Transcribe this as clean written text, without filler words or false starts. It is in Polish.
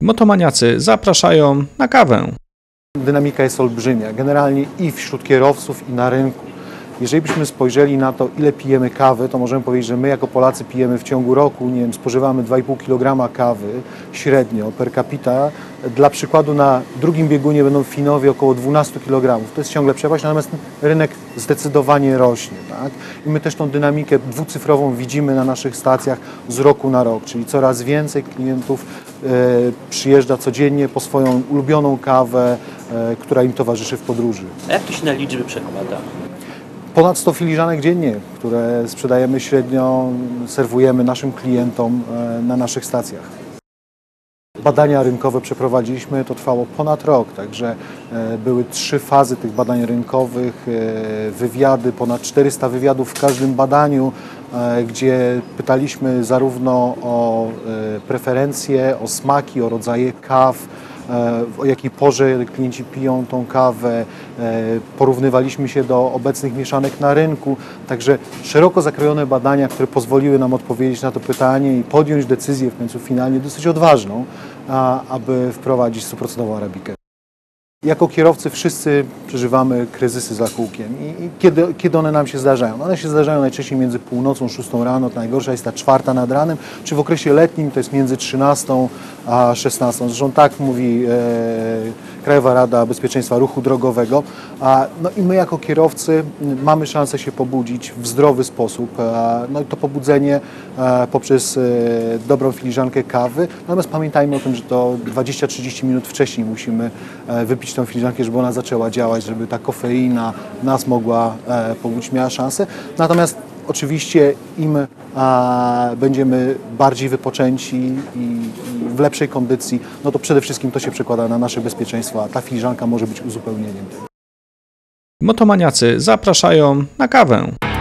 Motomaniacy zapraszają na kawę. Dynamika jest olbrzymia, generalnie i wśród kierowców, i na rynku. Jeżeli byśmy spojrzeli na to, ile pijemy kawy, to możemy powiedzieć, że my jako Polacy pijemy w ciągu roku, nie wiem, spożywamy 2,5 kg kawy średnio per capita. Dla przykładu na drugim biegunie będą Finowie około 12 kg. To jest ciągle przepaść, natomiast rynek zdecydowanie rośnie. Tak? I my też tą dynamikę dwucyfrową widzimy na naszych stacjach z roku na rok, czyli coraz więcej klientów przyjeżdża codziennie po swoją ulubioną kawę, która im towarzyszy w podróży. A jak to się na liczby przekłada? Ponad 100 filiżanek dziennie, które sprzedajemy średnio, serwujemy naszym klientom na naszych stacjach. Badania rynkowe przeprowadziliśmy, to trwało ponad rok, także były 3 fazy tych badań rynkowych, wywiady, ponad 400 wywiadów w każdym badaniu, gdzie pytaliśmy zarówno o preferencje, o smaki, o rodzaje kaw, o jakiej porze klienci piją tą kawę, porównywaliśmy się do obecnych mieszanek na rynku, także szeroko zakrojone badania, które pozwoliły nam odpowiedzieć na to pytanie i podjąć decyzję w końcu finalnie dosyć odważną, aby wprowadzić 100% arabikę. Jako kierowcy wszyscy przeżywamy kryzysy za kółkiem i kiedy one nam się zdarzają? One się zdarzają najczęściej między północą, 6 rano, to najgorsza jest ta 4 nad ranem, czy w okresie letnim to jest między 13 a 16. Zresztą tak mówi Krajowa Rada Bezpieczeństwa Ruchu Drogowego. No i my jako kierowcy mamy szansę się pobudzić w zdrowy sposób. No i to pobudzenie poprzez dobrą filiżankę kawy. Natomiast pamiętajmy o tym, że to 20-30 minut wcześniej musimy wypić tą filiżankę, żeby ona zaczęła działać, żeby ta kofeina nas mogła pobudzić, miała szansę. Natomiast oczywiście im będziemy bardziej wypoczęci i w lepszej kondycji, no to przede wszystkim to się przekłada na nasze bezpieczeństwo, a ta filiżanka może być uzupełnieniem. Motomaniacy zapraszają na kawę.